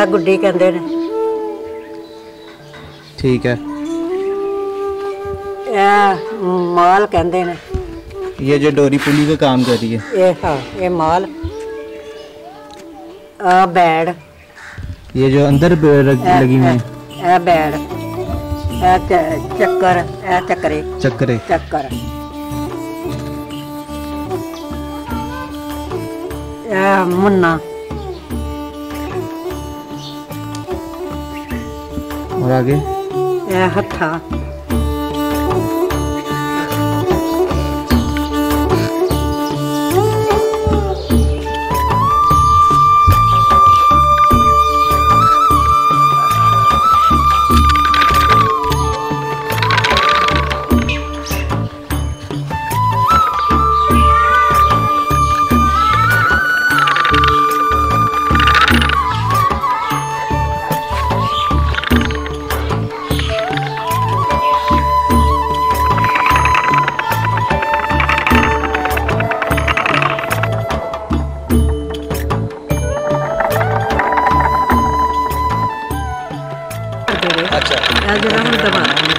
गुड्डी कहते हैं। ठीक है। माल कहते हैं। ये जो डोरी पुली का काम कर रही है ये माल। बैड। ये जो अंदर लगी हुई है बैड। चक्कर। चक्करे चक्करे चक्कर। मुन्ना। और आगे हत्था। अच्छा जरा हम दबा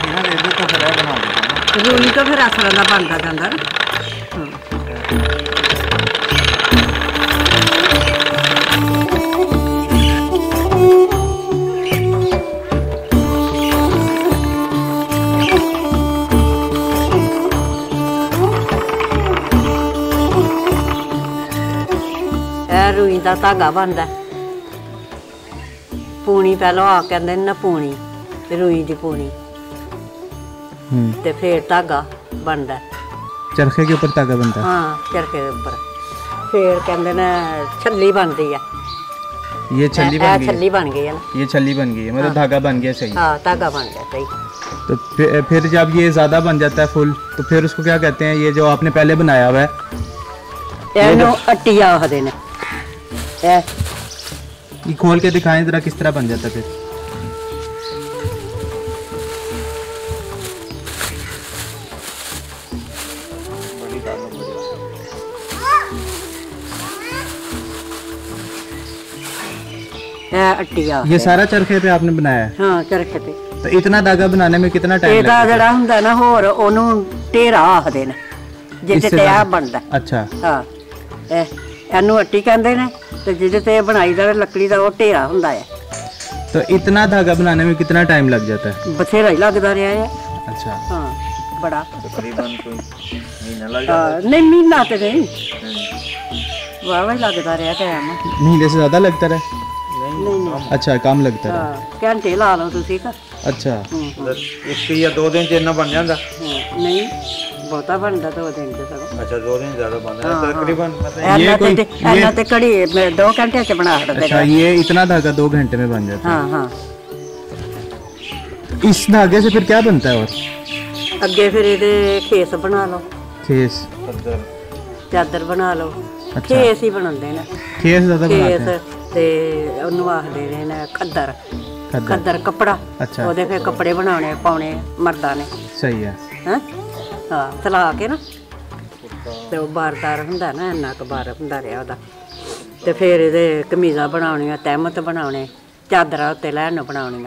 रूई तो फिर इस तरह का बनता जाता ना। रूई का धागा बनता। पूनी पहलो आ कहते ना पूनी रूई की पूनी ते फिर धागा बनता। चरखे के ऊपर धागा बनता है। हाँ चरखे के ऊपर फिर कहते ना छल्ली बनती है। ये छल्ली बन गई। छल्ली बन गई है ना। ये छल्ली बन गई है मतलब धागा बन गया सही। हाँ धागा बन गया सही। तो फिर जब ये ज़्यादा बन जाता है फुल तो फिर उसको क्या कहते हैं? ये जो आपने पहले बनाया हुआ है अट्टिया आखते हैं। ये खोल के दिखाएं जरा किस तरह बन जाता है फिर। अट्टिया ये सारा चरखे पे आपने बनाया है? हाँ चरखे पे। तो इतना धागा बनाने में कितना टाइम लगता है? जड़ा हुंदा ना होर ओनू ढेरा आखदे ने जिते ते आ बनदा। अच्छा हाँ एनू अट्टी कहंदे ने ते जिते ते बनाई दा लकड़ी दा ओ ढेरा हुंदा है। तो इतना धागा बनाने में कितना टाइम लग जाता है? बथेरा ही लगदा रहा है। अच्छा हाँ बड़ा तकरीबन कोई महीना लग नहीं महीना तो नहीं वाह लगता रहा टाइम। महीने से ज़्यादा लगता रहा? नहीं अच्छा कम लगता रहा। घंटे ला लो तुसी का। अच्छा एक या 2 दिन च इन्ना बन जाता? नहीं बहुता बनता 2 दिन च सगों। अच्छा 2 दिन ज़्यादा बन जाता तकरीबन। ये ते कड़ी 2 घंटे च बना देते। अच्छा ये इतना धागा 2 घंटे में बन जाता है? हाँ हाँ। इस धागे से फिर क्या बनता है? और अगे फिर ये खेस बना लो। खेस चादर बना लो। अच्छा। खेस ही बनाते हैं। खेस ज़्यादा बनाते हैं। ते उन्नू आखदे ने खद्दर। खद्दर कपड़ा। अच्छा ओदे फिर कपड़े बनाने पाने मर्दा ने। सही है। हाँ हाँ तला के ना ते बारदार हुंदा ना इन्ना क बार हुंदा रहा ओहदा। ते फिर ये कमीज़ां बनाउणियां तहमत बनाने चादरां उत्ते लैन बनाउणियां।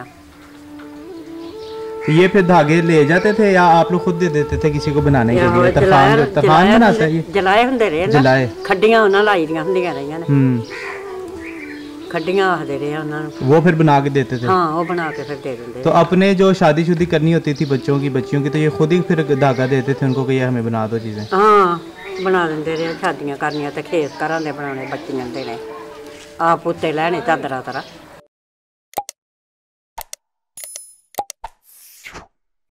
ये फिर धागे ले जाते थे या आप लोग खुद दे देते थे किसी को बनाने के लिए? तरफान बनाता है ये? जलाए हुंदे रहे ना। जलाए खड्डियां उन्हां लाई दियां हुंदियां रहियां ने। खड्डियां आखदे रहे उन्हां नूं। वो फिर बना के देते थे? हाँ वो बना के फिर दे देंगे। तो अपने जो शादी करनी होती थी बच्चों की बच्चियों की तो ये खुद ही फिर धागा देते थे उनको कि ये हमें बना दो चीज़ें? हाँ बना देंगे रहे। शादियां करनियां ते खेस घरां दे बनाने बच्चियां दे ने आप उत्ते लैने चादरां तरह।